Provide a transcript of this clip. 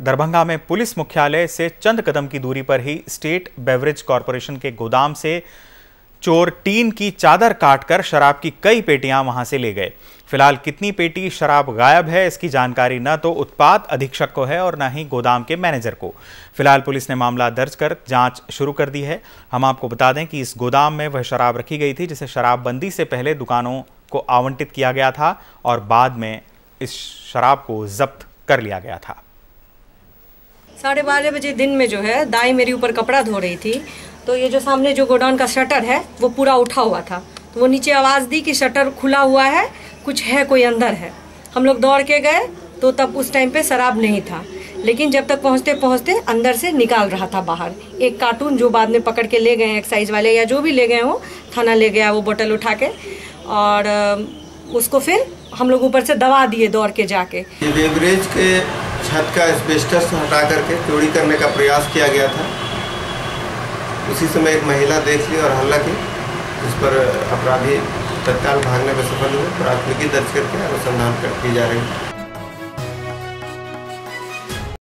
दरभंगा में पुलिस मुख्यालय से चंद कदम की दूरी पर ही स्टेट बेवरेज कॉरपोरेशन के गोदाम से चोर टीन की चादर काटकर शराब की कई पेटियां वहां से ले गए। फिलहाल कितनी पेटी शराब गायब है, इसकी जानकारी न तो उत्पाद अधीक्षक को है और न ही गोदाम के मैनेजर को। फिलहाल पुलिस ने मामला दर्ज कर जांच शुरू कर दी है। हम आपको बता दें कि इस गोदाम में वह शराब रखी गई थी जिसे शराबबंदी से पहले दुकानों को आवंटित किया गया था और बाद में इस शराब को जब्त कर लिया गया था। 12:30 बजे दिन में जो है दाई मेरी ऊपर कपड़ा धो रही थी, तो ये जो सामने जो गोडाउन का शटर है वो पूरा उठा हुआ था, तो वो नीचे आवाज़ दी कि शटर खुला हुआ है, कुछ है, कोई अंदर है। हम लोग दौड़ के गए तो तब उस टाइम पे शराब नहीं था, लेकिन जब तक पहुंचते पहुंचते अंदर से निकाल रहा था बाहर एक कार्टून, जो बाद में पकड़ के ले गए एक्साइज वाले या जो भी ले गए हो, थाना ले गया वो बोतल उठा के, और उसको फिर हम लोग ऊपर से दबा दिए दौड़ के जाके। बेवरेज के छत का एस्बेस्टस हटा करके चोरी करने का प्रयास किया गया था। उसी समय एक महिला देख ली और हल्ला की, जिस पर अपराधी तत्काल भागने में सफल हुए। प्राथमिकी दर्ज करके अनुसंधान की जा रही है।